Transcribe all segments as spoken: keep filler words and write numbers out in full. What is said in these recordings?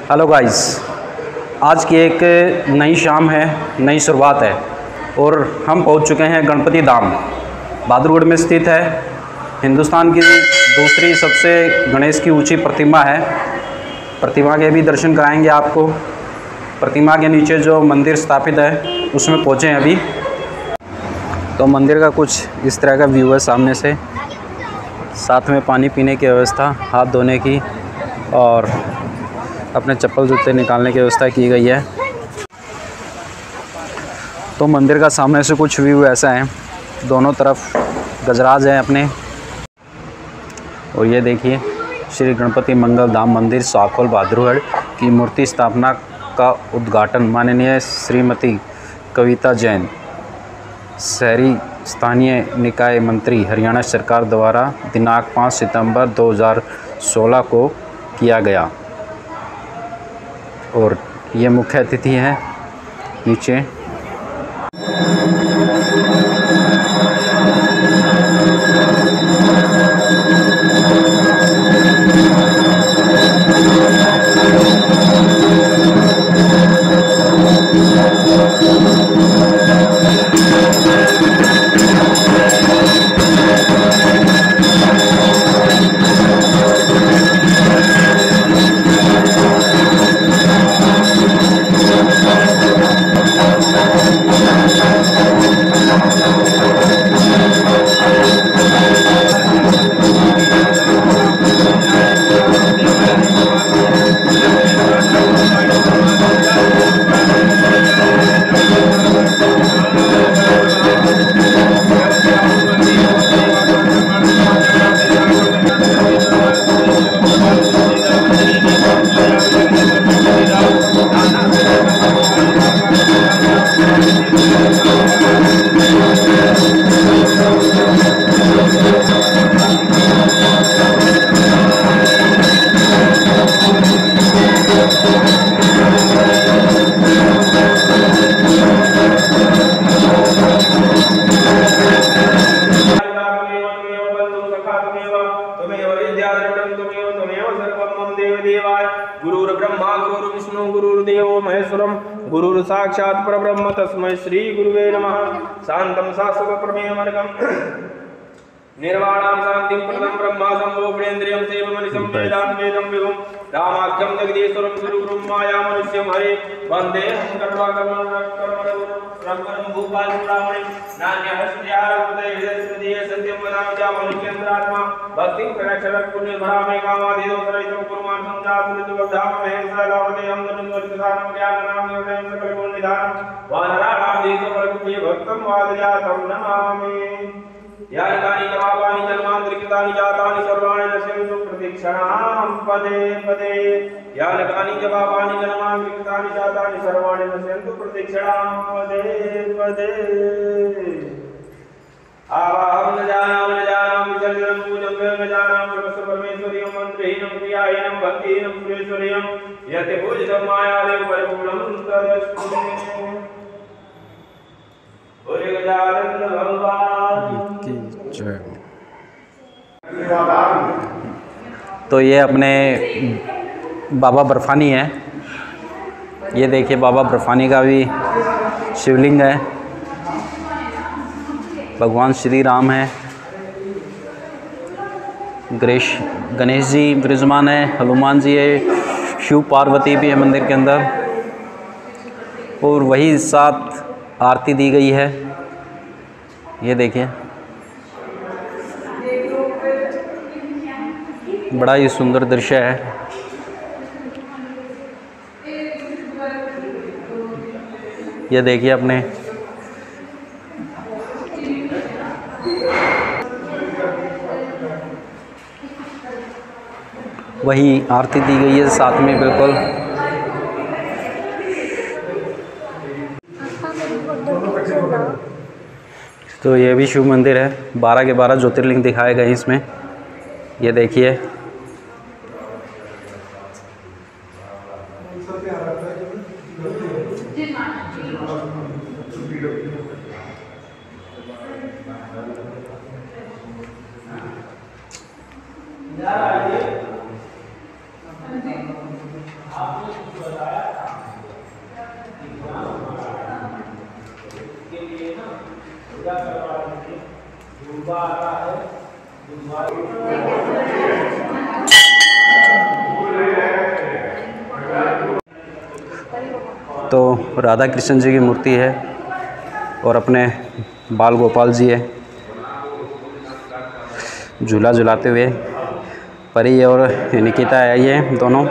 Hello guys, आज की एक नई शाम है, नई शुरुआत है और हम पहुंच चुके हैं गणपति धाम। बहादुरगढ़ में स्थित है। हिंदुस्तान की दूसरी सबसे गणेश की ऊंची प्रतिमा है। प्रतिमा के भी दर्शन कराएंगे आपको। प्रतिमा के नीचे जो मंदिर स्थापित है उसमें पहुँचे हैं अभी। तो मंदिर का कुछ इस तरह का व्यू है सामने से। साथ में पानी पीने की व्यवस्था, हाथ धोने की और अपने चप्पल जूते निकालने की व्यवस्था की गई है। तो मंदिर का सामने से कुछ व्यू ऐसा है। दोनों तरफ गजराज हैं अपने। और ये देखिए, श्री गणपति मंगल धाम मंदिर साकोल बहादुरगढ़ की मूर्ति स्थापना का उद्घाटन माननीय श्रीमती कविता जैन, शहरी स्थानीय निकाय मंत्री, हरियाणा सरकार द्वारा दिनांक पाँच सितंबर दो हज़ार सोलह को किया गया। और ये मुख्य अतिथि हैं नीचे। गुरुर्ब्रह्मा गुरुर्विष्णु गुरुर्देवो महेश्वरम गुरुर् साक्षात् परब्रह्म तस्मै श्री गुरुवे नमः। शांतं शाश्वतप्रमेयमर्गं निर्वाणां शांतिं प्रदं ब्रह्मा संभोगेन्द्रियं सेवमनिशं वेदां वेदं विभुं रामाख्यं जगदीश्वरं गुरुगुरुं मायामनुष्यं हरे वन्देऽहं सर्वकर्मकर्मरघुं भूपालचूडामणिं नान्यहस्त्यारभूते हृदयस्मृतिः सत्यं वदामि च मनुष्येन्द्रात्मा भक्तिं प्रयक्षरः पुण्यभरामे कामादिदोषरहितं कुर्मान् संजातुलितवद्धामहें सदावदेहं धनुर्वलितसारं ज्ञाननां योगेन सकलगुणनिधानं वानराणां देशफलकुप्ये भक्तं वादजातं नमामि। यानि कानि जवाबानि जन्मान्तरिकृतानि जातानि सर्वाणि नश्यन्तु प्रतीक्षणां पदे पदे। यानि कानि जवाबानि जन्मान्तरिकृतानि जातानि सर्वाणि नश्यन्तु प्रतीक्षणां पदे पदे। आवाहं न जानामि न जानामि विसर्जनं पूजं न जानामि सर्वस्य परमेश्वर्यं मन्त्रहीनं क्रियाहीनं भक्तिहीनं सुरेश्वर्यं यत् पूजितं मायादेव परिपूर्णं तदस्तु। बोले गजानन भगवान की जय। तो ये अपने बाबा बर्फानी है। ये देखिए, बाबा बर्फानी का भी शिवलिंग है। भगवान श्री राम है। गणेश गणेश जी विराजमान है। हनुमान जी है। शिव पार्वती भी है मंदिर के अंदर। और वही साथ आरती दी गई है। ये देखिए, बड़ा ही सुंदर दृश्य है। ये देखिए अपने वही आरती दी गई है साथ में बिल्कुल। तो ये भी शिव मंदिर है। बारह के बारह ज्योतिर्लिंग दिखाए गए इसमें। ये देखिए, तो राधा कृष्ण जी की मूर्ति है और अपने बाल गोपाल जी है झूला झुलाते हुए। परी और निकिता है, ये दोनों।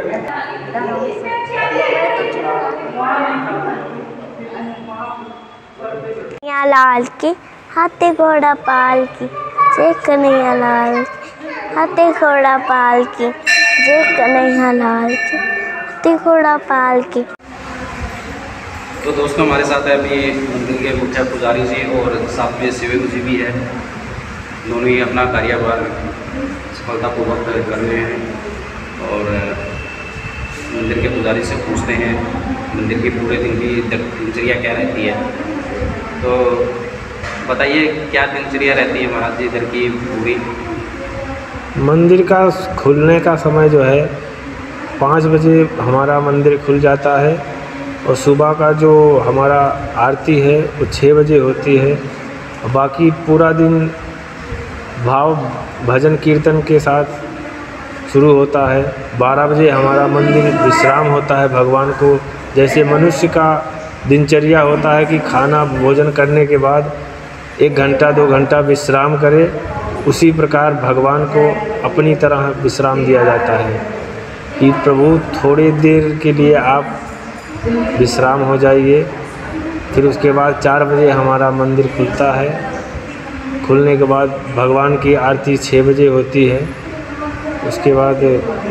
लाल की हाथी घोड़ा पाल की जय कन्हैया लाल की हाथी घोड़ा पाल की जय कन्हैया लाल की हाथी घोड़ा पाल की। तो दोस्तों हमारे साथ है अभी मंदिर के मुख्य पुजारी जी और साथ में सेवक जी भी है। दोनों ही अपना कार्यभार सफलतापूर्वक कर रहे हैं और मंदिर के पुजारी से पूछते हैं मंदिर के पूरे दिन की दिनचर्या क्या रहती है। तो बताइए क्या दिनचर्या रहती है महाराज जी इधर की पूरी? मंदिर का खुलने का समय जो है पाँच बजे हमारा मंदिर खुल जाता है और सुबह का जो हमारा आरती है वो छः बजे होती है। और बाकी पूरा दिन भाव भजन कीर्तन के साथ शुरू होता है। बारह बजे हमारा मंदिर विश्राम होता है भगवान को। जैसे मनुष्य का दिनचर्या होता है कि खाना भोजन करने के बाद एक घंटा दो घंटा विश्राम करे, उसी प्रकार भगवान को अपनी तरह विश्राम दिया जाता है कि प्रभु थोड़ी देर के लिए आप विश्राम हो जाइए। फिर उसके बाद चार बजे हमारा मंदिर खुलता है। खुलने के बाद भगवान की आरती छः बजे होती है। उसके बाद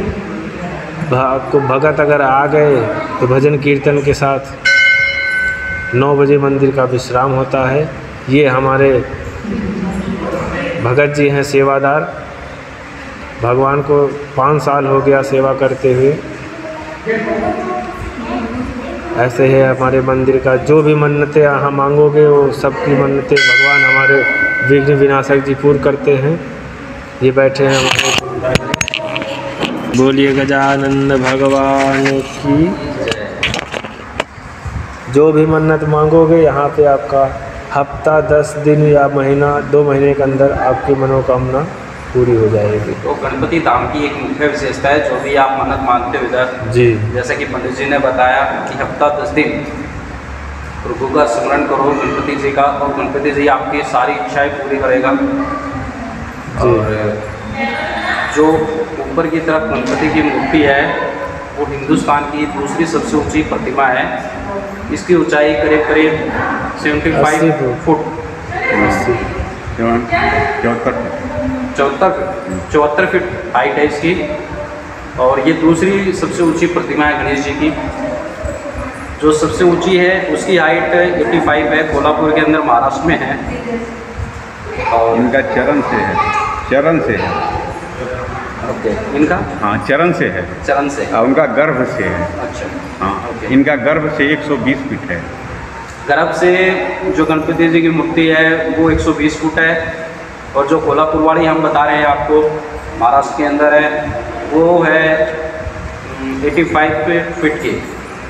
आपको भगत अगर आ गए तो भजन कीर्तन के साथ नौ बजे मंदिर का विश्राम होता है। ये हमारे भगत जी हैं सेवादार। भगवान को पाँच साल हो गया सेवा करते हुए। ऐसे है हमारे मंदिर का, जो भी मन्नतें यहाँ मांगोगे वो सबकी मन्नतें भगवान हमारे विघ्न विनाशक जी पूर्ण करते हैं। ये बैठे हैं हमारे। बोलिए गजानंद भगवान की। जो भी मन्नत मांगोगे यहाँ पे आपका हफ्ता दस दिन या महीना दो महीने के अंदर आपकी मनोकामना पूरी हो जाएगी। तो गणपति धाम की एक मुख्य विशेषता है, जो भी आप मन्नत मांगते हो इधर जी, जैसे कि पंडित जी ने बताया कि हफ्ता दस दिन प्रभु का स्मरण करो गणपति जी का और गणपति जी आपकी सारी इच्छाएं पूरी करेगा। और जो ऊपर की तरफ गणपति की मूर्ति है वो हिंदुस्तान की दूसरी सबसे ऊंची प्रतिमा है। इसकी ऊंचाई करीब करीब पचहत्तर फुट चौहत्तर चौहत्तर फीट हाइट है इसकी। और ये दूसरी सबसे ऊंची प्रतिमा है गणेश जी की। जो सबसे ऊंची है उसकी हाइट पचासी है, कोल्हापुर के अंदर महाराष्ट्र में है। और इनका चरण से है, चरण से है। ओके, इनका हाँ चरण से है, चरण से। और उनका गर्भ से है। अच्छा हाँ ओके। इनका गर्भ से एक सौ बीस फीट है। गर्भ से जो गणपति जी की मूर्ति है वो एक सौ बीस फुट है। और जो कोल्हापुर वाली हम बता रहे हैं आपको महाराष्ट्र के अंदर है वो है पचासी फीट की।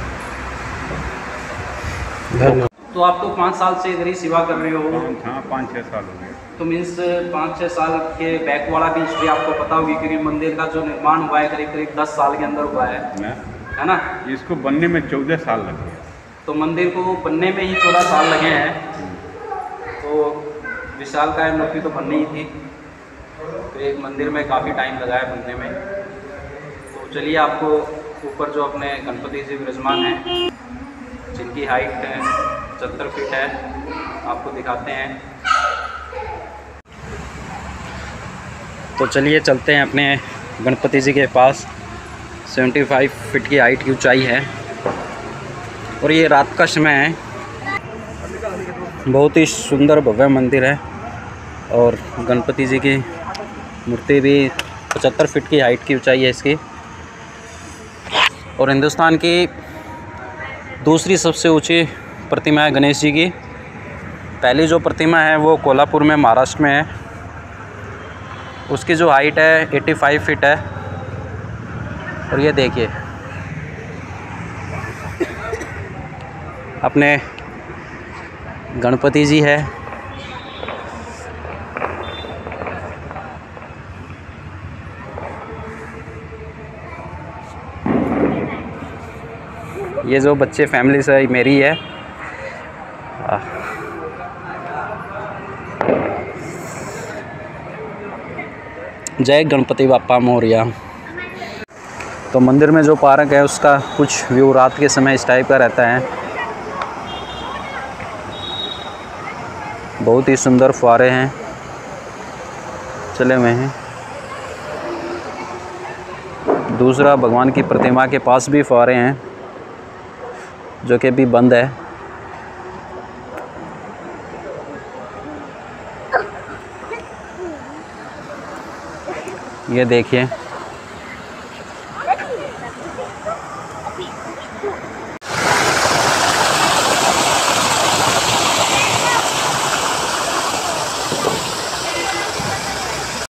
धन्यवाद। तो आप तो पाँच साल से इधर ही सेवा कर रहे हो? हाँ पाँच छः साल हो गए। तो मीन्स पाँच छः साल के बैक वाला भी हिस्ट्री आपको पता होगी, क्योंकि मंदिर का जो निर्माण हुआ है करीब करीब दस साल के अंदर हुआ है, है ना? इसको बनने में चौदह साल लगे। तो मंदिर को बनने में ही चौदह साल लगे हैं। तो विशालकाय मूर्ति तो बननी ही थी, तो एक मंदिर में काफ़ी टाइम लगा है बनने में। तो चलिए आपको ऊपर जो अपने गणपति जी विराजमान हैं जिनकी हाइट पचहत्तर फीट है आपको दिखाते हैं। तो चलिए चलते हैं अपने गणपति जी के पास। पचहत्तर फीट की हाइट की ऊंचाई है और ये रात का समय है। बहुत ही सुंदर भव्य मंदिर है और गणपति जी की मूर्ति भी पचहत्तर फीट की हाइट की ऊंचाई है इसकी। और हिंदुस्तान की दूसरी सबसे ऊंची प्रतिमा है गणेश जी की। पहली जो प्रतिमा है वो कोल्हापुर में महाराष्ट्र में है। उसकी जो हाइट है पचासी फीट है। और ये देखिए अपने गणपति जी है। ये जो बच्चे फैमिली से मेरी है। जय गणपति बाप्पा मोरया। तो मंदिर में जो पार्क है उसका कुछ व्यू रात के समय इस टाइप का रहता है। बहुत ही सुंदर फुहारे हैं चले हुए हैं। दूसरा भगवान की प्रतिमा के पास भी फुहारे हैं जो कि अभी बंद है। ये देखिए